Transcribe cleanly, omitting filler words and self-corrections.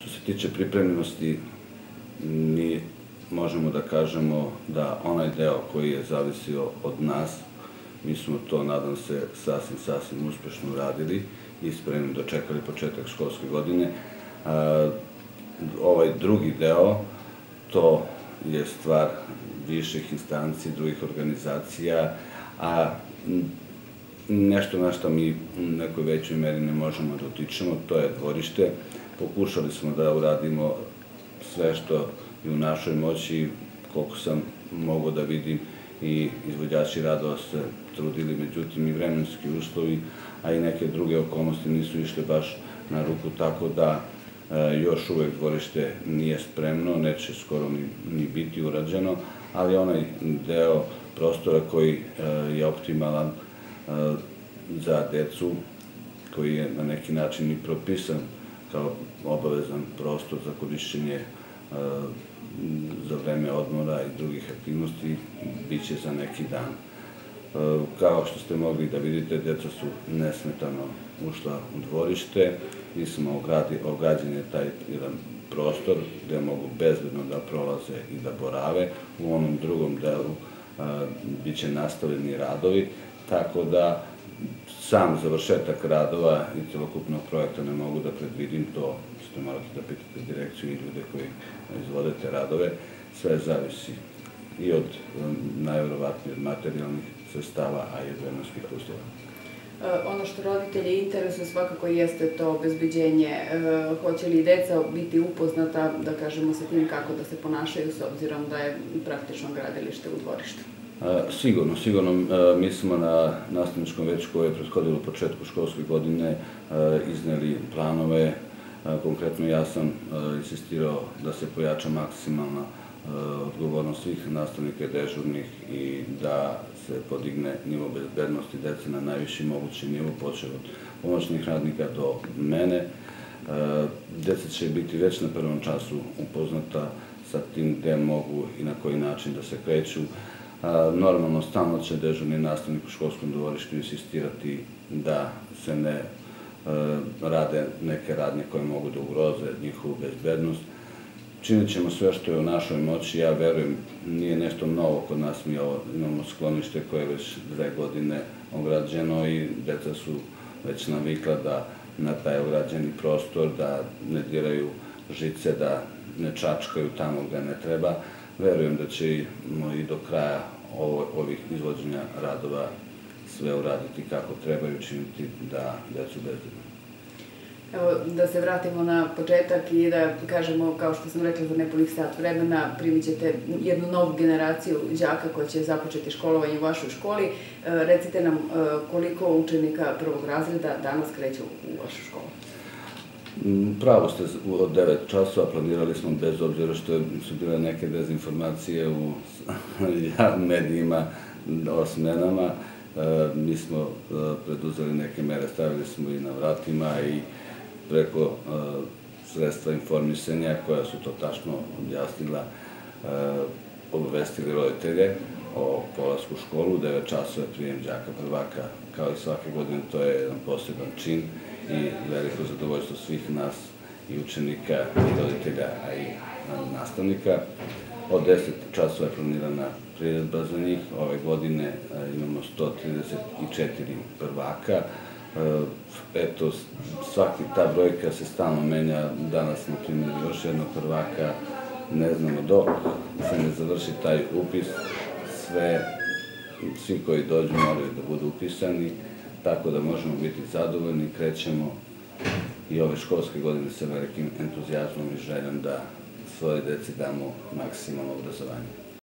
Što se tiče pripremljenosti, mi možemo da kažemo da onaj deo koji je zavisio od nas, mi smo to, nadam se, sasvim uspešno uradili i spremni dočekali početak školske godine. Ovaj drugi deo, to je stvar viših instanci, drugih organizacija, a nešto na što mi u nekoj većoj meri ne možemo da utičemo, to je dvorište. Pokušali smo da uradimo sve što je u našoj moći, koliko sam mogao da vidim, i izvođači radova se trudili, međutim i vremenski uslovi, a i neke druge okolnosti nisu išle baš na ruku, tako da još uvek dvorište nije spremno, neće skoro ni biti urađeno, ali onaj deo prostora koji je optimalan za decu, koji je na neki način i propisan kao obavezan prostor za korišćenje za vreme odmora i drugih aktivnosti, bit će za neki dan. Kao što ste mogli da vidite, deca su nesmetano ušla u dvorište, mi smo ograđen taj jedan prostor gde mogu bezbedno da prolaze i da borave. U onom drugom delu bit će nastavljeni radovi, tako da sam završetak radova i celokupnog projekta ne mogu da predvidim, to ćete morati da pitate direkciju i ljude koji izvode te radove. Sve zavisi i od, najverovatnije, od materijalnih sredstava, a i od vremenskih uslova. Ono što roditelje interesuje svakako jeste to obezbeđenje. Hoće li deca biti upoznata, da kažemo, sa tim kako da se ponašaju, s obzirom da je praktično gradilište u dvorištu? Sigurno. Mi smo na nastavničkom veću koje je prethodilo početku školske godine izneli planove. Konkretno ja sam insistirao da se pojača maksimalna odgovornost svih nastavnika i dežurnih i da se podigne nivo bezbednosti dece na najviši mogući nivo, počev od pomoćnih radnika do mene. Deca će biti već na prvom času upoznata sa tim gde mogu i na koji način da se kreću. Normalno, stalno će dežurni nastavnik u školskom dvorištu insistirati da se ne rade neke radnje koje mogu da ugroze njihovu bezbednost. Činit ćemo sve što je u našoj moći, ja verujem, nije nešto novo kod nas, mi imamo sklonište koje je već 2 godine ograđeno i deca su već navikla da na taj ograđeni prostor, da ne diraju žice, da ne čačkaju tamo gde ne treba. Verujem da ćemo i do kraja ovih izvođenja radova sve uraditi kako treba i učiniti da decu bezbedno. Evo, da se vratimo na početak i da kažemo, kao što sam rekla, za nepunih sat vremena primit ćete jednu novu generaciju đaka koja će započeti školovanje u vašoj školi. Recite nam koliko učenika prvog razreda danas kreće u vašu školu? Pravo ste, od 9 časova planirali smo, bez obzira što su bile neke dezinformacije u medijima o smenama. Mi smo preduzeli neke mere, stavili smo i na vratima i preko sredstva informisanja koja su to tačno objasnila, obavestili roditelje o polasku u školu. 9 časova je prijem đaka prvaka, kao i svake godine, to je jedan poseban čin i veliko zadovoljstvo svih nas i učenika i roditelja, a i nastavnika. Od 10 časova je planirana priredba za njih. Ove godine imamo 134 prvaka. Eto, ta brojka se stalno menja. Danas smo primili još jednog prvaka. Ne znamo dok se ne završi taj upis. Svi koji dođu moraju da budu upisani, tako da možemo biti zadovoljni. Krećemo i ove školske godine sa velikim entuzijazmom i željom da svoje deci damo maksimalno obrazovanje.